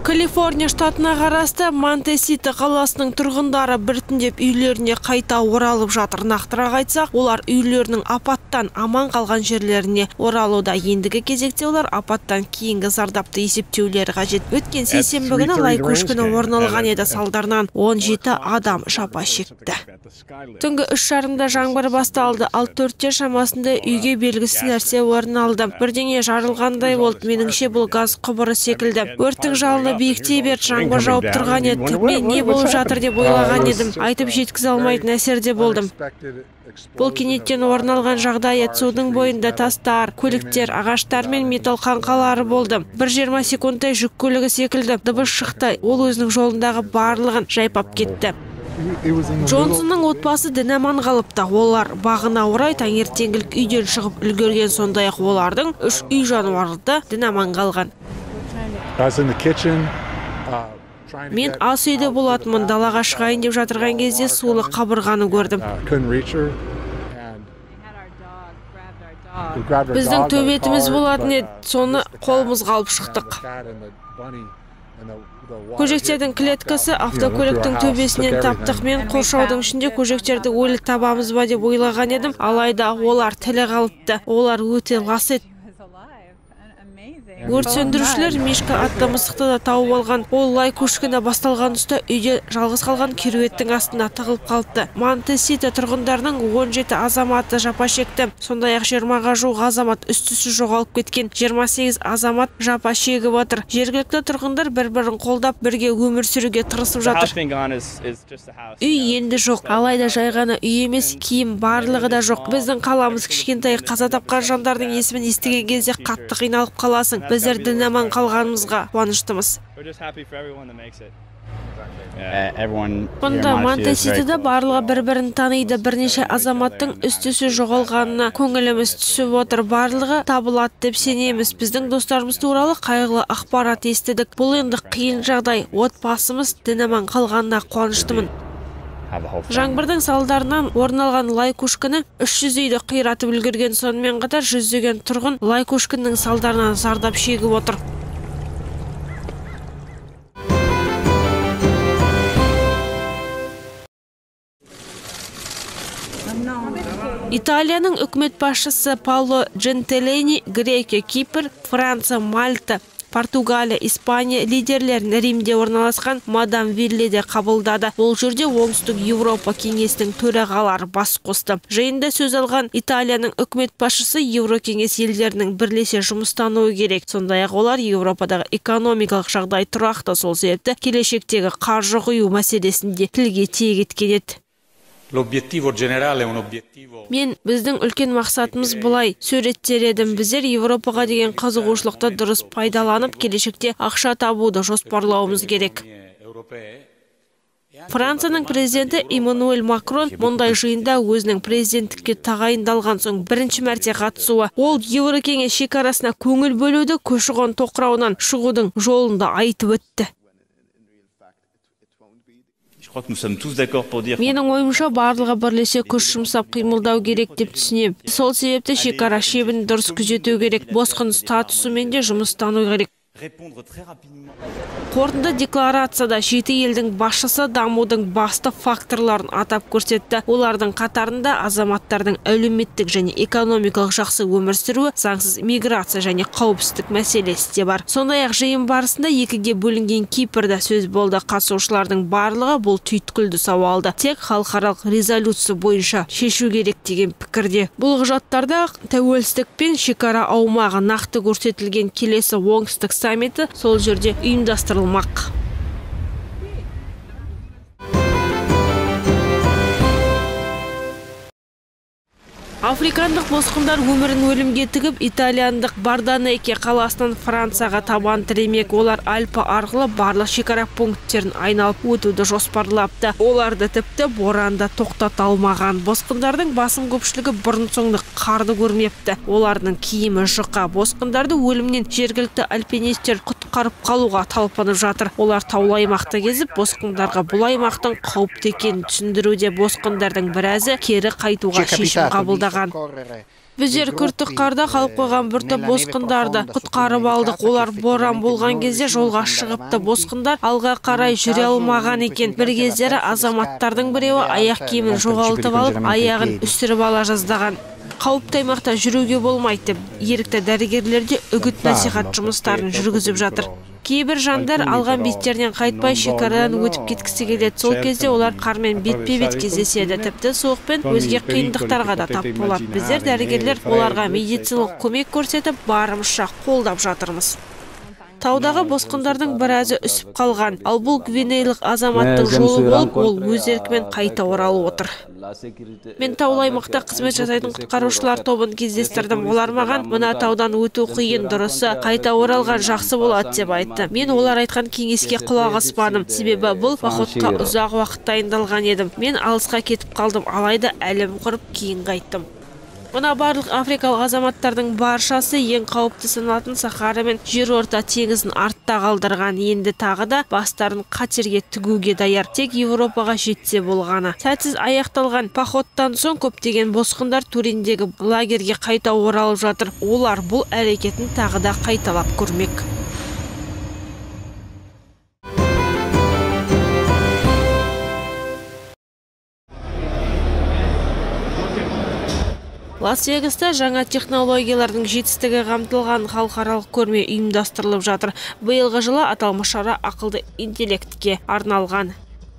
Калифорния штатына қарасты Монте-Сити қаласының тұрғындары біртіндеп үйлеріне қайта оралып жатыр. Нақтырақ айтсақ, олар үйлерінің апаттан аман қалған жерлеріне оралуда. Ендігі кезекте олар апаттан кейінгі зардапты есептеулері қажет. Өткен сейсенбі күні лай көшкіні орын алған еді, салдарынан 17 адам жапа шекті. Түнгі 3:30-да жаңбыр басталды, ал 4-те шамасында үйге белгісіз нәрсе орын алды. Бірдеңе жарылғандай болды. Меніңше бұл газ құбыры секілді. Өрттің жалыны биіктей берді, жаңбыр жауып тұрған еді. Мен не болып жатыр деп ойлаған едім. Айтып жеткізе алмайтын әсерде болдым. Бұл кенеттен орын алған жағдай еді. Судың бойында тастар, көліктер, ағаштар мен металл қаңқалары болды. 1:20 секундтай жүк көлігі секілді дыбыс шықты. Ол өзінің жолындағы барлығын жайпап кетті. Джонсонның отбасы дін аман қалыпты. Олар бағына орай таңертеңгілік үйден шығып үлгерген, сондай-ақ олардың 3 үй жануары да дін аман қалған. Мен ас үйде болатынмын, далаға шығайын деп жатырған кезде сулы қабырғаны көрдім. Біздің төбетіміз болатын еді, соны қолымызға алып шықтық. Көжектердің клеткасы автокөліктің төбесінен таптық. Мен қоршаудың ішінде көжектерді өлі табамыз ба деп ойлаған едім, алайда олар тілі қалыпты. Олар өте лас еді. Өрт сөндірушілер Мишка атты мысықты да тауып алған. Ол лай көшкіні басталған тұста үйде жалғыз қалған кереуеттің астына тығылып қалыпты. Монте-Сити тұрғындарының 17 азаматы жапа шекті. Сондай-ақ 20-ға жуық азамат үстісі жоғалып кеткен. 28 азамат жапа шегіп отыр. Жергілікті тұрғындар бір-бірін қолдап, бірге өмір сүруге тырысып жатыр. Үй енді жоқ, алайда жай ғана үй емес, киім барлығы да жоқ. Біздің қаламыз кішкентай, қаза тапқан жандардың есімін естіген кезде қатты қиналып қаласың. Біздер дін аман қалғанымызға қуаныштымыз. Бұнда Монте-Ситиде барлығы бір-бірін таниды. Бірнеше азаматтың үстісі жоғалғанына көңіліміз түсіп отыр. Барлығы табылады деп сенеміз. Біздің достарымыз туралы қайғылы ақпарат естідік. Бұл енді қиын жағдай. Отбасымыз дін аман қалғанына қуаныштымын. Жаңбырдың салдарынан орын алған лай көшкіні 300 үйді қиратып үлгерген, сонымен қатар жүздеген тұрғын лай көшкіннің салдарынан зардап шегіп отыр. Италияның үкімет басшысы Пауло Джентилени Грекия, Кипр, Франция, Мальта, Португалия, Испания лидерлерін Римде орналасқан Мадам Вилледе қабылдады. Ол жерде Оңтүстік Еуропа кеңесінің төрағалары бас қосты. Жиында сөз алған Италияның үкімет басшысы Еурокеңес елдерінің бірлесе жұмыстануы керек. Сондай-ақ олар Еуропадағы экономикалық жағдай тұрақты, сол себепті келешектегі қаржы құю мәселесінде тілге тиек еткен еді. Мен біздің үлкен мақсатымыз бұлай суреттер едім. Біздер Еуропаға деген қызығушылықты дұрыс пайдаланып, келешекте ақша табуды жоспарлауымыз керек. Францияның президенті Эммануэль Макрон мұндай жиында өзінің президенттікке тағайындалған соң бірінші мәрте қатысуы. Ол Еурокеңес шекарасына көңіл бөлуді, көші-қон тоқырауынан шығудың жолында айтып өтті. Менің ойымша барлығы бірлесе күш жұмсап қимылдау керек деп түсінем. Сол себепті шекара шебін дұрыс күзету керек. Босқын статусымен де жұмыстану керек. Қорытынды декларацияда 7 елдің басшысы дамудың басты факторларын атап көрсетті. Олардың қатарында азаматтардың әлеуметтік және экономикалық жақсы өмір сүруі, заңсыз миграция және қауіпсіздік мәселесі де бар. Сондай-ақ жиын барысында екіге бөлінген Кипрда сөз болды. Қатысушылардың барлығы бұл түйткілді сауалды тек халықаралық резолюция бойынша шешу керек деген пікірде. Бұл құжаттарда тәуелсіздік пен шекара аумағы нақты көрсетілген. Келесі оңтүстік саммиті сол жерде ұйымдастырылмақ. Африкандық босқындар өмірін өлімге тігіп, итальяндық Барданеке қаласынан Францияға табан тіремек. Олар Альпі арқылы барлық шекара пункттерін айналып өтуді жоспарлапты. Оларды тіпті боранда тоқтата алмаған. Босқындардың басым көпшілігі бұрын-соңды қарды көрмепті. Олардың киімі жұқа. Босқындарды өлімнен жергілікті альпинистер құтқарып қалуға талпынып жатыр. Олар таулы аймақты кезіп, босқындарға бұл аймақтың қауіпті екенін түсіндіруде. Босқындардың біразы кері қайтуға шешім қабылдаған. Біздер күртік қарда қалып қойған бір топ босқындарды құтқарып алдық. Олар боран болған кезде жолға шығыпты. Босқындар алға қарай жүре алмаған екен. Бір кездері азаматтардың біреуі аяқ киімін жоғалтып алып, аяғын үсіріп ала жаздаған. Қауіпті аймақта жүруге болмайды деп, ерікті дәрігерлерде үгіт насихат жұмыстарын жүргізіп жатыр. Кейбір жандар алған беттерінен қайтпай шекарадан өтіп кеткісі келеді. Сол кезде олар қармен бетпе-бет кездеседі. Тіпті суықпен өзге қиындықтарға да тап болады. Біздер дәрігерлер оларға медициналық көмек көрсетіп, барымызша қолдап жатырмыз. Таудағы босқындардың біразы үсіп қалған, ал бұл гвинейлік азаматтың жолы болып, ол өз еркімен қайта оралып отыр. Мен таулы аймақта қызмет жасайтын құтқарушылар тобын кездестірдім. Олар маған мына таудан өту қиын, дұрысы қайта оралған жақсы болады деп айтты. Мен олар айтқан кеңеске құлақ аспадым. Себебі бұл походқа ұзақ уақыт дайындалған едім. Мен алысқа кетіп қалдым, алайда әлім құрып кейін қайттым. Мына барлық африкалық азаматтардың баршасы ең қауіпті саналатын Сахара мен жерорта теңізін артта қалдырған. Енді тағы да бастарын қатерге тігуге даяр. Тек Еуропаға жетсе болғаны. Сәтсіз аяқталған походтан соң көптеген босқындар Туриндегі лагерге қайта оралып жатыр. Олар бұл әрекетін тағы да қайталап көрмек. Лас-Вегаста жаңа технологиялардың жетістігі қамтылған халықаралық көрме ұйымдастырылып жатыр. Биылғы жылы аталмыш шара ақылды интеллектке арналған.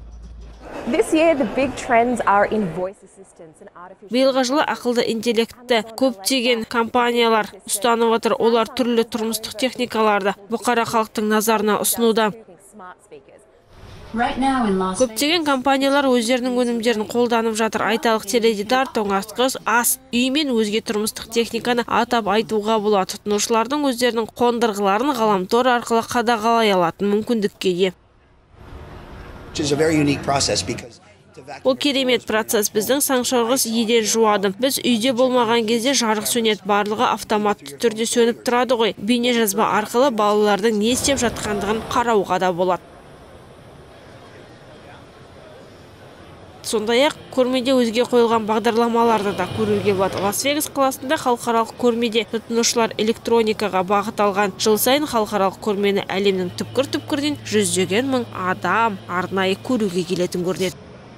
Биылғы жылы ақылды интеллектті көптеген компаниялар ұстанып отыр. Олар түрлі тұрмыстық техникаларды бұқара халықтың назарына ұсынуда. Көптеген компаниялар өздерінің өнімдерін қолданып жатыр. Айталық теледидар, тоңазытқыш, ас, үй мен өзге тұрмыстық техниканы атап айтуға болады. Тұтынушылардың өздерінің қондырғыларын ғаламтор арқылы қадағалай алатын мүмкіндікке ие. Бұл керемет процесс. Біздің саңшырғыш еден жуады. Біз үйде болмаған кезде жарық сөнеді. Барлығы автоматты түрде сөніп тұрады ғой. Бейнежазба арқылы балалардың не істеп жатқандығын қарауға да болады. Сондай-ақ көрмеде өзге қойылған бағдарламаларды да көруге болады. Лас-Вегас қаласында халықаралық көрмеде тұтынушылар электроникаға бағыт алған. Жыл сайын халықаралық көрмені әлемнің түпкір-түпкірден жүздеген мың адам арнайы көруге келетін көрінеді.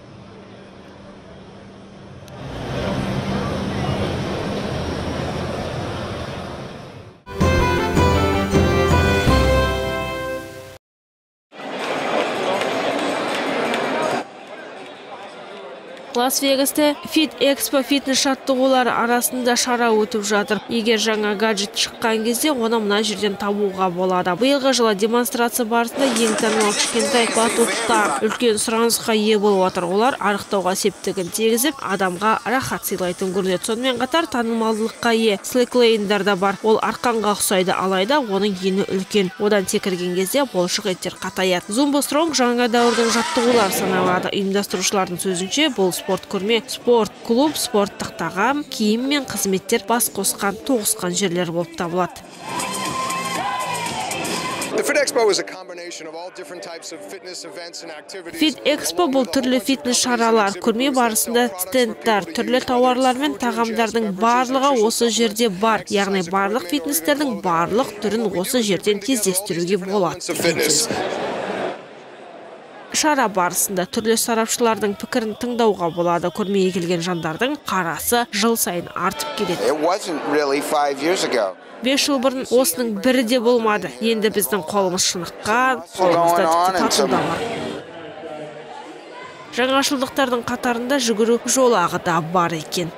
Лас-Вегаста Fit Expo фитнес жаттығулары арасында шара өтіп жатыр. Егер жаңа гаджет шыққан кезде, оны мына жерден табуға болады. Биылғы жылы демонстрация барысында ең танымал кішкентай батуттар үлкен сұранысқа ие болып отыр. Олар арықтауға септігін тигізіп, адамға рахат сыйлайтын көрінеді. Сонымен қатар танымалдылыққа ие слэклейндар да бар. Ол арқанға ұқсайды, алайда оның ені үлкен. Одан секірген кезде бұлшық еттер қатаяды. Zumba Strong жаңа дәуірдің жаттығулары саналады. Ұйымдастырушылардың сөзінше, бұл спорт көрме, спорт клуб, спорттық тағам, киім мен қызметтер бас қосқан, тоғысқан жерлер болып табылады. Fit Expo бұл түрлі фитнес шаралар. Көрме барысында стендтар, түрлі тауарлар мен тағамдардың барлығы осы жерде бар. Яғни барлық фитнестердің барлық түрін осы жерден кездестіруге болады. Шара барысында түрлі сарапшылардың пікірін тыңдауға болады. Көрмеге келген жандардың қарасы жыл сайын артып келеді. 5 жыл бұрын осының бірі де болмады. Енді біздің қолымыз шыныққан, қолымызда тіпті татуда бар. Жаңашылдықтардың қатарында жүгіру жолағы да бар екен.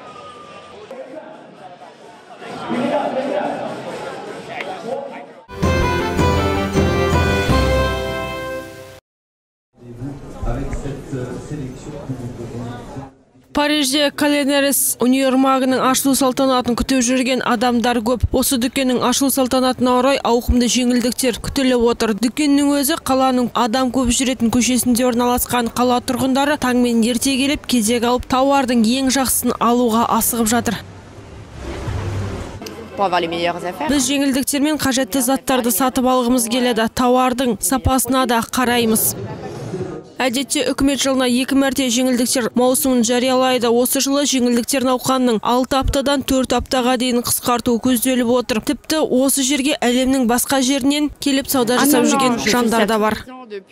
Парижде Каленерис универмагының ашылу салтанатын күтіп жүрген адамдар көп. Осы дүкеннің ашылу салтанатына орай ауқымды жеңілдіктер күтіліп отыр. Дүкеннің өзі қаланың адам көп жүретін көшесінде орналасқан. Қала тұрғындары таңмен ерте келіп, кезек алып, тауардың ең жақсысын алуға асығып жатыр. Біз жеңілдіктермен қажетті заттарды сатып алғымыз келеді. Тауардың сапасына да қараймыз. Әдетте үкімет жылына 2 мәрте жеңілдіктер маусымын жариялайды. Осы жылы жеңілдіктер науқанының 6 аптадан 4 аптаға дейін қысқарту көзделіп отыр. Тіпті осы жерге әлемнің басқа жерінен келіп сауда жасап жүрген жандар да бар.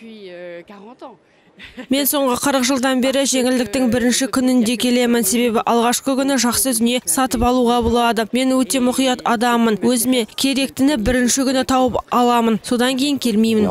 Мен соңғы 40 жылдан бері жеңілдіктің бірінші күнінде келемін, себебі алғашқы күні жақсы дүние сатып алуға болады. Мен өте мұқият адаммын. Өзіме керектіні бірінші күні тауып аламын. Содан кейін келмеймін.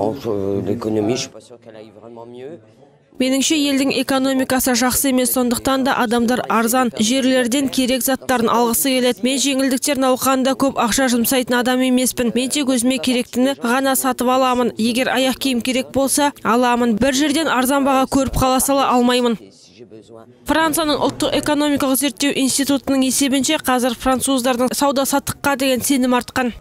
Меніңше елдің экономикасы жақсы емес, сондықтан да адамдар арзан жерлерден керек заттарын алғысы келеді. Мен жеңілдіктер науқанында көп ақша жұмсайтын адам емеспін. Мен тек өзіме керектіні ғана сатып аламын. Егер аяқ киім керек болса, аламын. Бір жерден арзан баға көріп қала сала алмаймын. Францияның ұлттық экономикалық зерттеу институтының есебінше қазір француздардың сауда-саттыққа деген сенім артқан.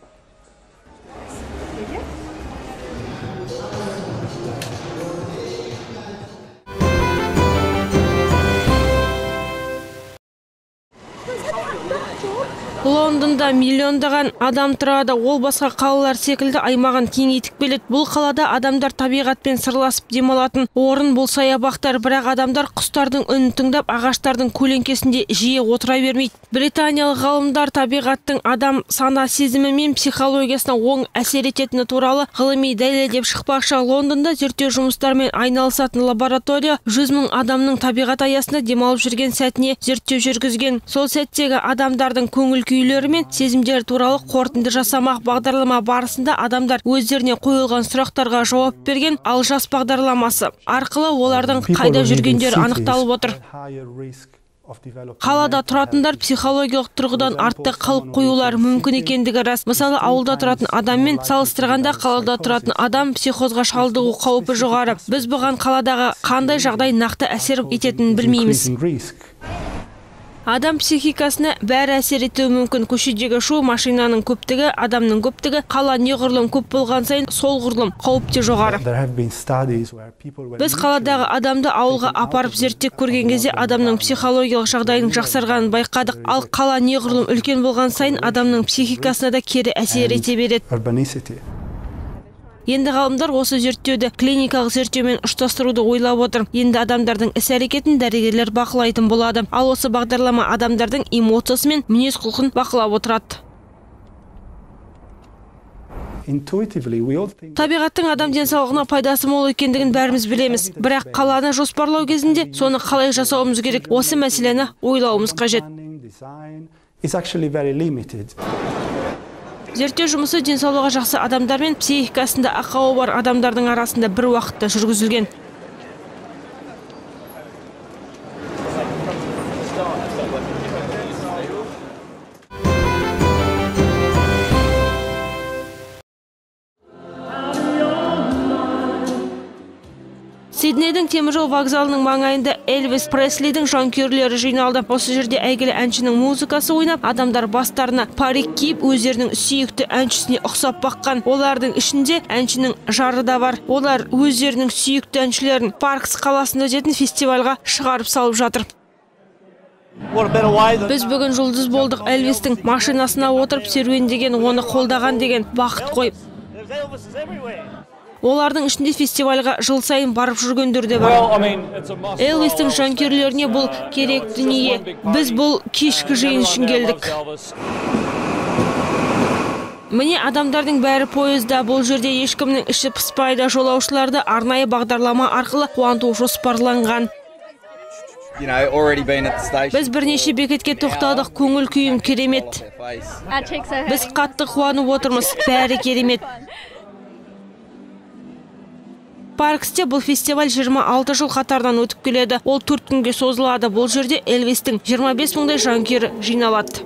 Лондонда миллиондаған адам тұрады. Ол басқа қалалар секілді аймағын кеңейтіп келеді. Бұл қалада адамдар табиғатпен сырласып демалатын орын, бұл саябақтар, бірақ адамдар құстардың үнін тыңдап, ағаштардың көлеңкесінде жиі отыра бермейді. Британиялық ғалымдар табиғаттың адам сана сезімі мен психологиясына оң әсер ететіні туралы ғылыми дәлелдеп шықпақшы. Лондонда зерттеу жұмыстарымен айналысатын лаборатория 100 000 адамның табиғат аясында демалып жүрген сәтіне зерттеу жүргізген. Сол сәттегі адамдардың көңіл күйлері мен сезімдері туралы қорытынды жасамақ. Бағдарлама барысында адамдар өздеріне қойылған сұрақтарға жауап берген, ал жас бағдарламасы арқылы олардың қайда жүргендері анықталып отыр. Қалада тұратындар психологиялық тұрғыдан артта қалып қоюлар мүмкін екендігі рас. Мысалы, ауылда тұратын адаммен салыстырғанда қалада тұратын адам психозға шалдығу қаупі жоғары. Біз бұған қаладағы қандай жағдай нақты әсер ететінін білмейміз. Адам психикасына бәрі әсер етуі мүмкін. Көшедегі шу, машинаның көптігі, адамның көптігі, қала неғұрлым көп болған сайын сол ғұрлым қауіпте жоғары. Біз қаладағы адамды ауылға апарып зерттеп көрген кезде адамның психологиялық жағдайының жақсарғанын байқадық. Ал қала неғұрлым үлкен болған сайын адамның психикасына да кері әсер ете береді. Енді ғалымдар осы зерттеуді клиникалық зерттеумен ұштастыруды ойлап отыр. Енді адамдардың іс-әрекетін дәрігерлер бақылайтын болады. Ал осы бағдарлама адамдардың эмоциясы мен мінез-құлқын бақылап отырады. Табиғаттың адам денсаулығына пайдасы мол екендігін бәріміз білеміз. Бірақ қаланы жоспарлау кезінде соны қалай жасауымыз керек? Осы мәселені ойлауымыз қажет. Зерттеу жұмысы денсаулығы жақсы адамдар мен психикасында ақауы бар адамдардың арасында бір уақытта жүргізілген. Сиднейдің теміржол вокзалының маңайында Элвис Преслидің жанкүйерлері жиналды. Осы жерде әйгілі әншінің музыкасы ойнап, адамдар бастарына парик киіп, өздерінің сүйікті әншісіне ұқсап баққан. Олардың ішінде әншінің жары да бар. Олар өздерінің сүйікті әншілерін Паркс қаласында өтетін фестивальға шығарып салып жатыр. Біз бүгін жұлдыз болдық. Элвистің машинасына отырып серуендеген, оны қолдаған деген бақыт қой. Олардың ішінде фестивальға жыл сайын барып жүргендер де бар. Элвистің жанкүйерлеріне бұл керек дүние. Біз бұл кешкі жиын үшін келдік. Міне адамдардың бәрі пойызда. Бұл жерде ешкімнің іші пыспайды. Жолаушыларды арнайы бағдарлама арқылы қуанту жоспарланған. Біз бірнеше бекетке тоқтадық, көңіл күйім керемет. Біз қатты қуанып отырмыз, бәрі керемет. Парксте бұл фестиваль 26 жыл қатардан өтіп келеді. Ол 4 күнге созылады. Бұл жерде Элвистің 25 000 жанкүйері жиналады.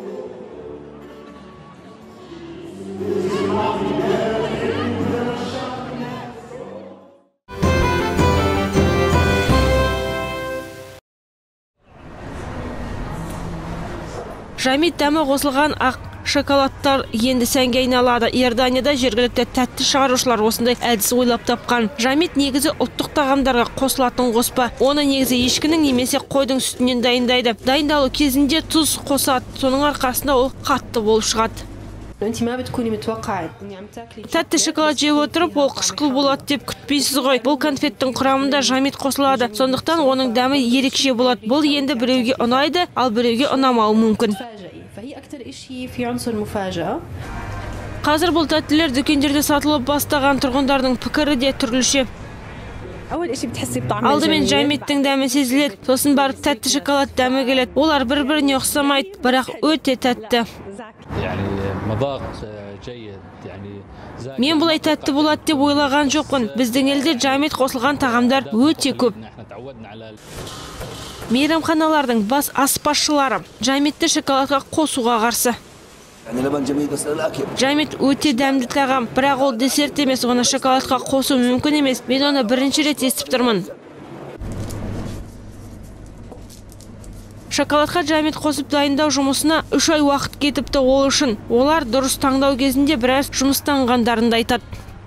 Жамит дәмі қосылған ақ шоколадтар енді сәнге айналады. Иорданияда жергілікті тәтті шығарушылар осындай әдіс ойлап тапқан. Жамит негізі ұлттық тағамдарға қосылатын қоспа. Оны негізі ешкінің немесе қойдың сүтінен дайындайды. Дайындалу кезінде тұз қосады. Соның арқасында ол қатты болып шығады. Тәтті шоколад жеп отырып, ол қышқыл болады деп күтпейсіз ғой. Бұл конфеттің құрамында жамет қосылады. Сондықтан оның дәмі ерекше болады. Бұл енді біреуге ұнайды, ал біреуге ұнамауы мүмкін. Қазір бұл тәттілер дүкендерде сатылып бастаған, тұрғындардың пікірі де түрліше. Алдымен жаметтің дәмі сезіледі, сосын барып тәтті шоколад дәмі келеді. Олар бір-біріне ұқсамайды, бірақ өте тәтті. Мен бұлай тәтті болады деп ойлаған жоқпын. Біздің елде жамет қосылған тағамдар өте көп. Мейрамханалардың бас аспазшылары жаметті шоколадқа қосуға қарсы. Жамет өте дәмді тағам, бірақ ол десерт емес, оны шоколадқа қосу мүмкін емес. Мен оны бірінші рет естіп тұрмын. Шоколадқа жамет қосып дайындау жұмысына 3 ай уақыт кетіпті ол үшін. Олар дұрыс таңдау кезінде біраз жұмыстанғандарын айтады.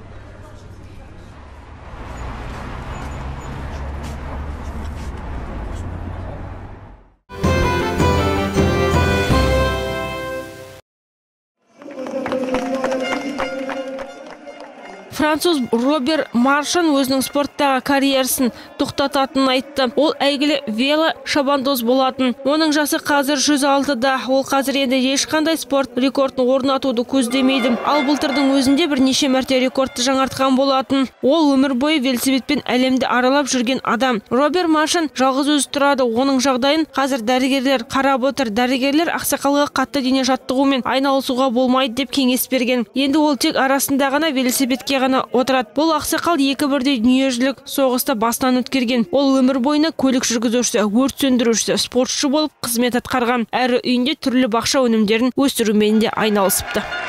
Француз Робер Маршан өзінің спорттағы карьерасын тоқтататынын айтты. Ол әйгілі вело шабандоз болатын. Оның жасы қазір 106-да. Ол қазір енді ешқандай спорт рекордын орнатуды көздемейді. Ал былтырдың өзінде бірнеше мәрте рекордты жаңартқан болатын. Ол өмір бойы велосипедпен әлемді аралап жүрген адам. Робер Маршан жалғыз өзі тұрады. Оның жағдайын қазір дәрігерлер қарап отыр. Дәрігерлер ақсақалға қатты дене жаттығумен айналысуға болмайды деп кеңес берген. Енді ол тек арасында ғана велосипедке ғана отырады. Бұл ақсақал екі бірдей дүниежүзілік соғыста бастан өткерген. Ол өмір бойына көлік жүргізушісі, өрт сөндірушісі, спортшы болып қызмет атқарған. Әрі үйінде түрлі бақша өнімдерін өсірумен де айналысыпты.